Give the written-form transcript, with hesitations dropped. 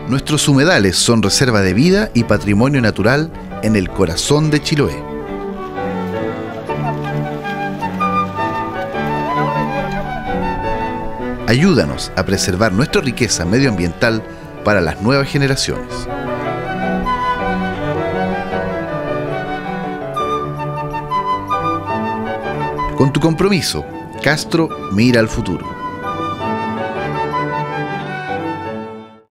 Nuestros humedales son reserva de vida y patrimonio natural en el corazón de Chiloé. Ayúdanos a preservar nuestra riqueza medioambiental para las nuevas generaciones. Con tu compromiso, Castro mira al futuro.